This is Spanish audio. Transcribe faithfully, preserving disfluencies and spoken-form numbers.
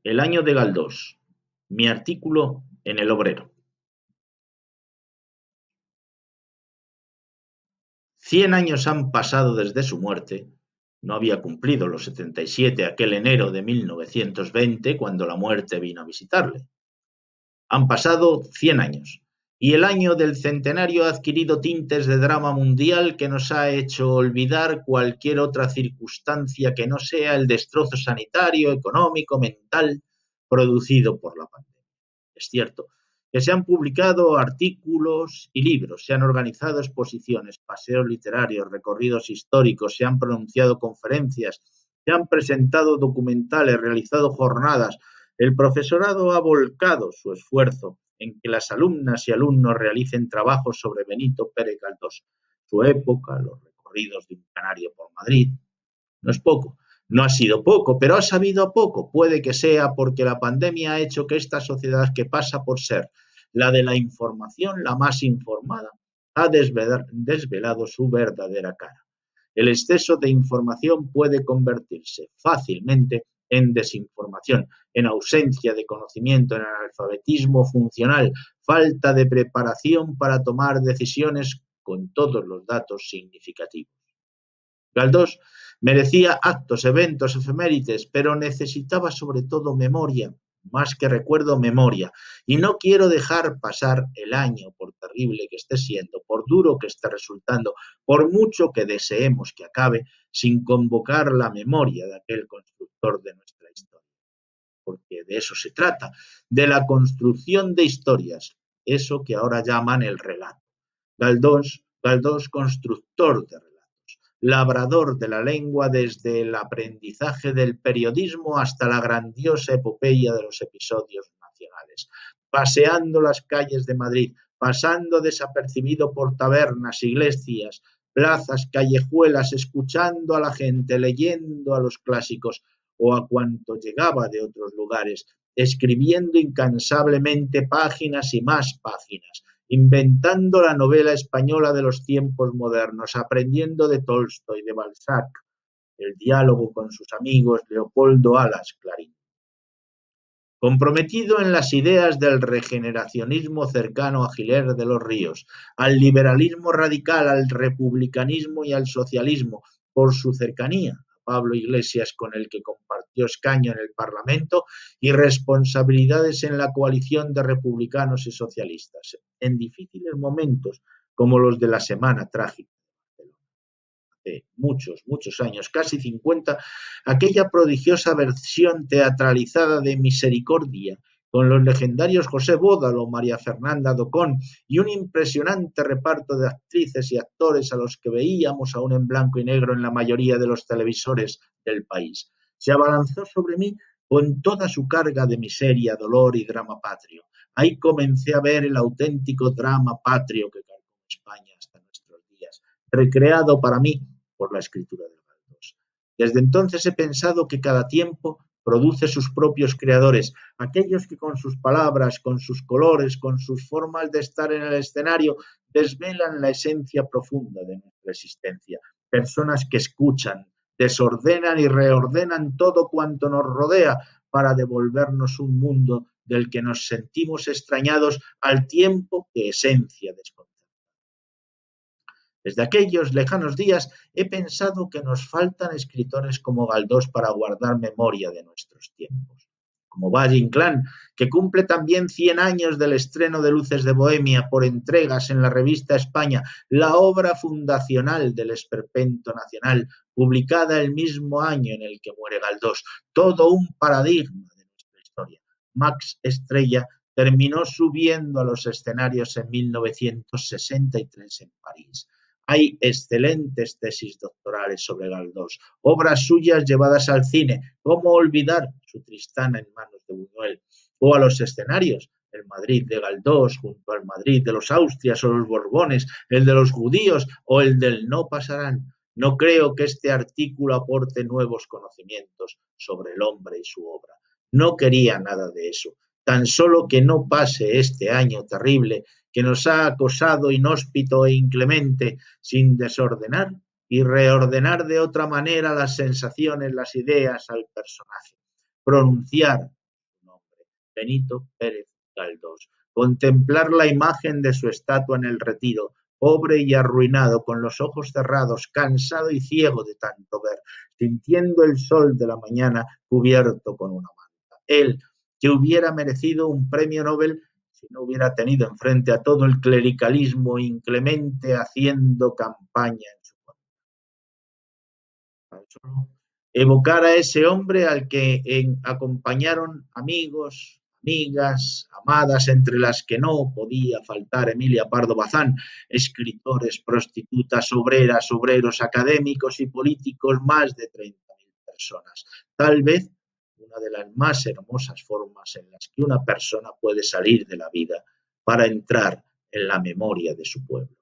El año de Galdós. Mi artículo en El Obrero. Cien años han pasado desde su muerte. No había cumplido los setenta y siete aquel enero de mil novecientos veinte cuando la muerte vino a visitarle. Han pasado cien años, y el año del centenario ha adquirido tintes de drama mundial que nos ha hecho olvidar cualquier otra circunstancia que no sea el destrozo sanitario, económico, mental producido por la pandemia. Es cierto que se han publicado artículos y libros, se han organizado exposiciones, paseos literarios, recorridos históricos, se han pronunciado conferencias, se han presentado documentales, realizado jornadas. El profesorado ha volcado su esfuerzo en que las alumnas y alumnos realicen trabajos sobre Benito Pérez Galdós, su época, los recorridos de un canario por Madrid. No es poco, no ha sido poco, pero ha sabido a poco. Puede que sea porque la pandemia ha hecho que esta sociedad, que pasa por ser la de la información, la más informada, ha desvelado su verdadera cara. El exceso de información puede convertirse fácilmente en desinformación, en ausencia de conocimiento, en analfabetismo funcional, falta de preparación para tomar decisiones con todos los datos significativos. Galdós merecía actos, eventos, efemérides, pero necesitaba sobre todo memoria, más que recuerdo, memoria. Y no quiero dejar pasar el año, por terrible que esté siendo, por duro que esté resultando, por mucho que deseemos que acabe, sin convocar la memoria de aquel constructor de nuestra historia. Porque de eso se trata, de la construcción de historias, eso que ahora llaman el relato. Galdós, Galdós constructor de relatos, labrador de la lengua desde el aprendizaje del periodismo hasta la grandiosa epopeya de los episodios nacionales, paseando las calles de Madrid, pasando desapercibido por tabernas, iglesias, plazas, callejuelas, escuchando a la gente, leyendo a los clásicos o a cuanto llegaba de otros lugares, escribiendo incansablemente páginas y más páginas, inventando la novela española de los tiempos modernos, aprendiendo de Tolstoy, de Balzac, el diálogo con sus amigos Leopoldo Alas Clarín. Comprometido en las ideas del regeneracionismo cercano a Giler de los Ríos, al liberalismo radical, al republicanismo y al socialismo, por su cercanía a Pablo Iglesias, con el que compartió escaño en el Parlamento, y responsabilidades en la coalición de republicanos y socialistas, en difíciles momentos como los de la Semana Trágica. De muchos, muchos años, casi cincuenta, aquella prodigiosa versión teatralizada de Misericordia, con los legendarios José Bódalo, María Fernanda Docón y un impresionante reparto de actrices y actores a los que veíamos aún en blanco y negro en la mayoría de los televisores del país. Se abalanzó sobre mí con toda su carga de miseria, dolor y drama patrio. Ahí comencé a ver el auténtico drama patrio que cargó España hasta nuestros días, recreado para mí por la escritura de Galdós. Desde entonces he pensado que cada tiempo produce sus propios creadores, aquellos que con sus palabras, con sus colores, con sus formas de estar en el escenario, desvelan la esencia profunda de nuestra existencia. Personas que escuchan, desordenan y reordenan todo cuanto nos rodea para devolvernos un mundo del que nos sentimos extrañados al tiempo que esencia desconocida. Desde aquellos lejanos días he pensado que nos faltan escritores como Galdós para guardar memoria de nuestros tiempos. Como Valle Inclán, que cumple también cien años del estreno de Luces de Bohemia por entregas en la revista España, la obra fundacional del esperpento nacional, publicada el mismo año en el que muere Galdós. Todo un paradigma de nuestra historia. Max Estrella terminó subiendo a los escenarios en mil novecientos sesenta y tres en París. Hay excelentes tesis doctorales sobre Galdós, obras suyas llevadas al cine. ¿Cómo olvidar su Tristana en manos de Buñuel? O a los escenarios, el Madrid de Galdós junto al Madrid de los Austrias o los Borbones, el de los judíos o el del No pasarán. No creo que este artículo aporte nuevos conocimientos sobre el hombre y su obra. No quería nada de eso. Tan solo que no pase este año terrible que nos ha acosado inhóspito e inclemente, sin desordenar y reordenar de otra manera las sensaciones, las ideas al personaje. Pronunciar Benito Pérez Galdós. Contemplar la imagen de su estatua en el Retiro, pobre y arruinado, con los ojos cerrados, cansado y ciego de tanto ver, sintiendo el sol de la mañana cubierto con una manta. Él, que hubiera merecido un premio Nobel si no hubiera tenido enfrente a todo el clericalismo inclemente haciendo campaña en su contra. Evocar a ese hombre al que en, acompañaron amigos, amigas, amadas, entre las que no podía faltar Emilia Pardo Bazán, escritores, prostitutas, obreras, obreros, académicos y políticos, más de treinta mil personas. Tal vez una de las más hermosas formas en las que una persona puede salir de la vida para entrar en la memoria de su pueblo.